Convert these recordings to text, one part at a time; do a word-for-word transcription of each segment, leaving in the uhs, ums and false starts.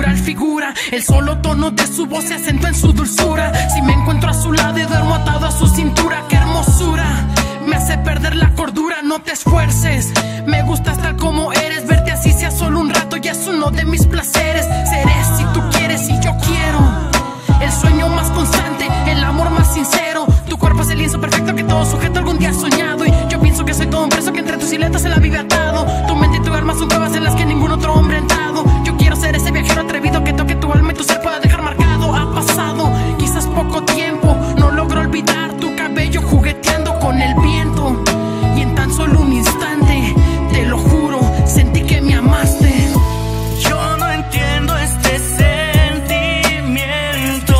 escultural figura. El solo tono de su voz se acentúa en su dulzura. Si me encuentro a su lado y duermo atado a su cintura, qué hermosura, me hace perder la cordura. No te esfuerces, me gustas tal como eres. Verte así sea solo un rato ya es uno de mis placeres. Seré si tú quieres y yo quiero el sueño más constante, el amor más sincero. Tu cuerpo es el lienzo perfecto que todo sujeto algún día ha soñado. Y yo pienso que soy todo un preso que entre tus siluetas se la vive atado. Tu mente y tu alma son cuevas en las que ningún otro hombre ha entrado. Yo quiero ser ese viajero atrevido que toque tu alma y tu ser pueda dejar marcado. Ha pasado quizás poco tiempo, no logro olvidar tu cabello jugueteando con el viento. Y en tan solo un instante, te lo juro, sentí que me amaste. Yo no entiendo este sentimiento,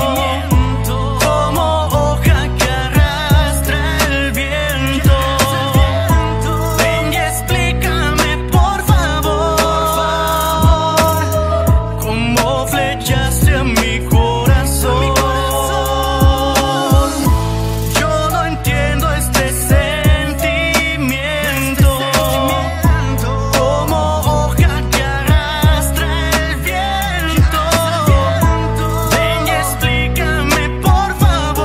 como hoja que arrastra el viento. Ven y explícame por favor, cómo flechaste a mi corazón. Yo no entiendo este sentimiento, como hoja que arrastra el viento. Ven y explícame por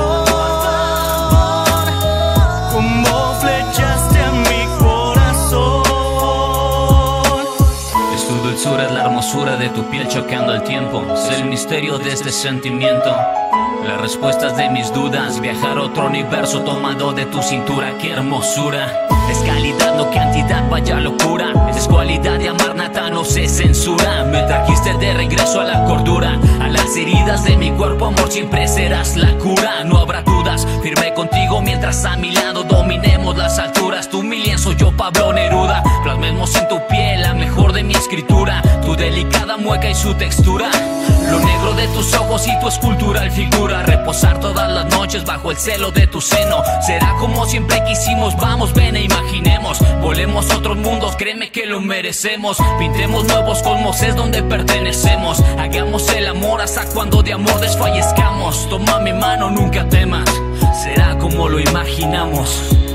favor, cómo flechaste a mi corazón. Es tu dulzura, es la hermosura de tu piel chocando al tiempo. Es el misterio de este sentimiento, las respuestas de mis dudas. Viajar a otro universo tomado de tu cintura, qué hermosura. Es calidad, no cantidad, vaya locura. Es cualidad de amar, nata no se censura. Me trajiste de regreso a la cordura, a las heridas de mi cuerpo, amor, siempre serás la cura. No habrá dudas, firme contigo mientras a mi lado dominemos las alturas. Tú mi lienzo, yo Pablo Neruda. Plasmemos en tu piel la mejor de mi escritura, tu delicada mueca y su textura. Lo negro de tus ojos y tu escultural figura. Reposar todas las noches bajo el celo de tu seno. Será como siempre quisimos, vamos, ven e imaginemos. Volemos a otros mundos, créeme que lo merecemos. Pintemos nuevos cosmos, es donde pertenecemos. Hagamos el amor hasta cuando de amor desfallezcamos. Toma mi mano, nunca temas, será como lo imaginamos.